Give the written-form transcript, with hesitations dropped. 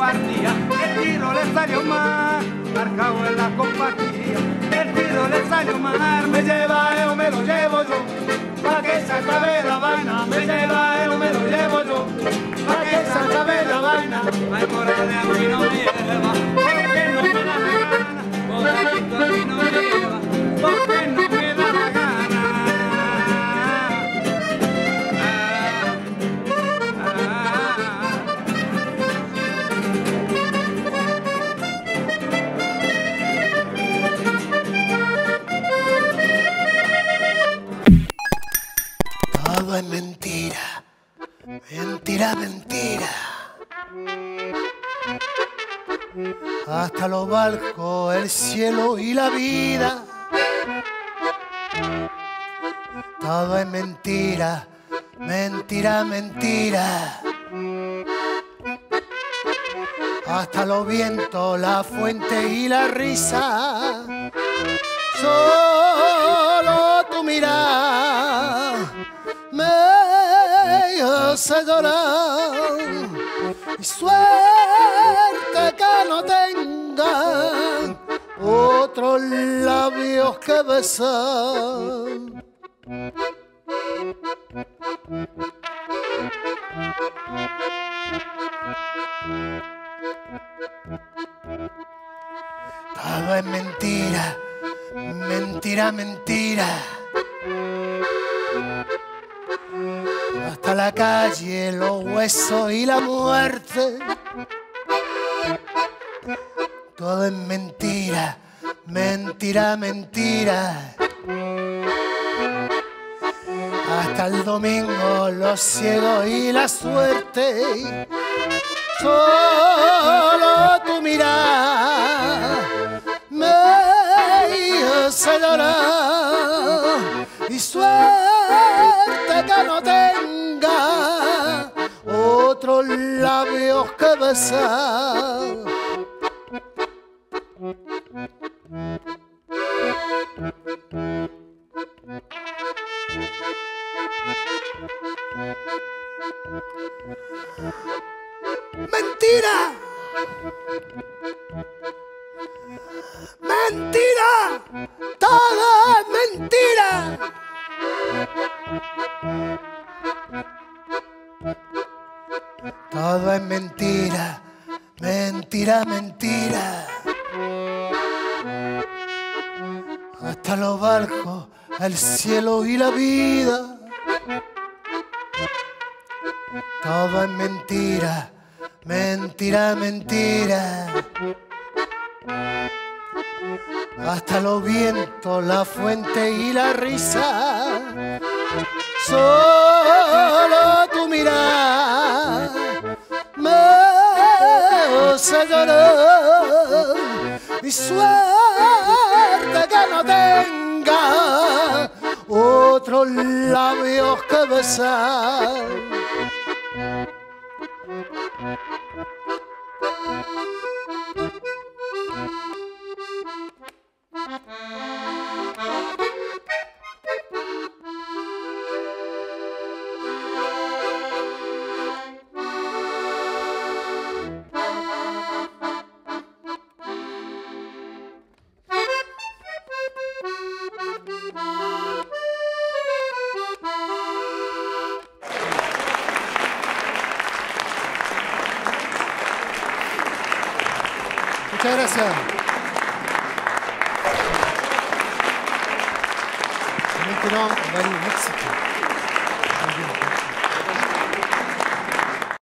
partía, el tiro le salió mal, marcado en la compatía, el tiro le salió mal, me lleva él o me lo llevo yo, pa' que se acabe la vaina, me lleva él o me lo llevo yo, pa' que se acabe la vaina, ay Morales a mí no me lleva, porque no me da la gana, Moralito a mí no me lleva, porque no me da la gana. Todo es mentira, mentira, mentira. Hasta los barcos, el cielo y la vida. Todo es mentira, mentira, mentira. Hasta los vientos, la fuente y la risa. Solo tu mirada me hace llorar y suerte que no tenga otros labios que besar. Todo es mentira, mentira, mentira. Hasta la calle, los huesos y la muerte. Todo es mentira, mentira, mentira. Hasta el domingo, los ciegos y la suerte. Solo tu mirada me hace llorar y suerte que no tenga otros labios que besar. ¡Mentira! ¡Mentira! ¡Todo es mentira! Todo es mentira, mentira, mentira. Hasta los barcos, el cielo y la vida. Todo es mentira, mentira, mentira. Hasta los vientos, la fuente y la risa. Solo tu mirada me hace llorar y suerte que no tenga otros labios que besar. Muchas gracias. Maintenant, on va aller au Mexique.